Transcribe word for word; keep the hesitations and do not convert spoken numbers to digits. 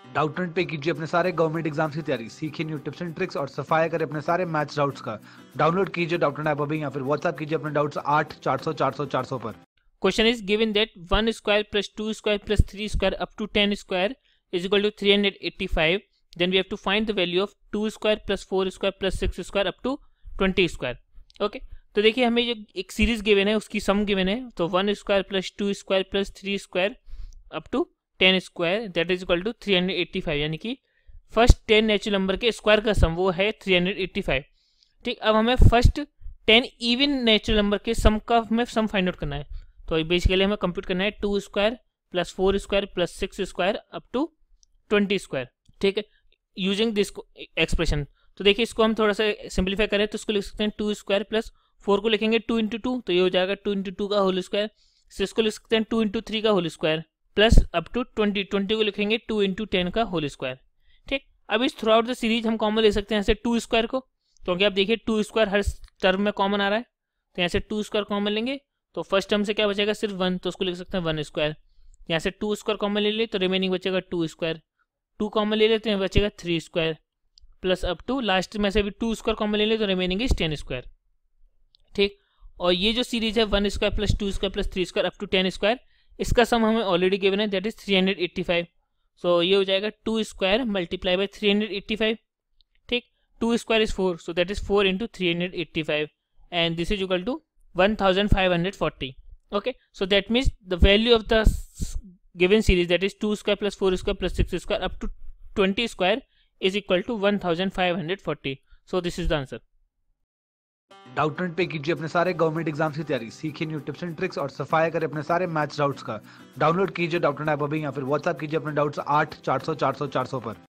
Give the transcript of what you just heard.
Doubtnut पे कीजिए अपने सारे गवर्नमेंट एग्जाम्स की तैयारी, सीखिए न्यू टिप्स एंड ट्रिक्स और सफाया करें अपने सारे मैथ्स डाउट्स का। डाउनलोड कीजिए डाउटनेट ऐप अभी या फिर व्हाट्सएप कीजिए अपने डाउट्स आठ चार सौ चार सौ चार सौ पर। Question is given that one square plus two square plus three square up to ten square is equal to three hundred eighty-five. Then we have to find the value of two square plus four square plus six square up to twenty square. Okay, तो देखिए हमें जो एक series given है उसकी सम given है, तो one square plus two square plus three square up to ten square that is equal to three hundred eighty five, यानी कि फर्स्ट टेन नेचुरल नंबर के स्क्वायर का सम वो है थ्री हंड्रेड एट्टी फाइव। ठीक, अब हमें first ten even natural number के सम का हमें सम फाइंड आउट करना है। तो बेसिकली हमें कंप्यूट करना है two square plus four square plus six square up to twenty square. ठीक है, यूजिंग दिस एक्सप्रेशन। तो देखिए इसको हम थोड़ा सा सिंप्लीफाई करें तो इसको लिख सकते हैं टू स्क्वायर प्लस फोर को लिखेंगे टू इंटू टू, तो ये हो जाएगा टू इंटू टू का होल स्क्वायर। सिक्स को लिख सकते हैं टू इंटू थ्री का whole square plus up to twenty, twenty को लिखेंगे टू इंटू टेन का होल स्क्वायर। ठीक, अब इस थ्रू आउट द सीरीज हम कॉमन ले सकते हैं ऐसे टू स्क्वायर को, क्योंकि आप देखिए टू स्क्वायर हर टर्म में कॉमन आ रहा है, तो यहाँ से टू स्क्वायर कॉमन लेंगे तो फर्स्ट टर्म से क्या बचेगा सिर्फ वन, तो उसको लिख सकते हैं वन स्क्वायर। यहाँ से टू स्क्वायर कॉमन ले ले तो रिमेनिंग बचेगा टू स्क्वायर, टू कॉमन ले लेते हैं बचेगा three square plus up to last में से भी टू स्क्वायर कॉमन ले ले तो रिमेनिंग इज टेन स्क्वायर। ठीक, और ये जो सीरीज है one square plus two square plus three square up to ten square, इसका सम हमें ऑलरेडी गिवन है that is three hundred eighty five. So ये हो जाएगा two square multiply by three hundred eighty five. ठीक, two square is four, so that is four into three hundred eighty five and this is equal to one thousand five hundred forty. Okay, so that means the value of the given series, that is two square plus four square plus six square up to twenty square is equal to one thousand five hundred forty. So this is the answer. Doubtnut पे कीजिए अपने सारे government exams की तैयारी, सीखिए new tips and tricks और सफाया करें अपने सारे मैथ्स डाउट्स का। डाउनलोड कीजिए डाउटनेट ऐप अभी या फिर व्हाट्सएप कीजिए अपने डाउट्स आठ चार सौ चार सौ चार सौ पर।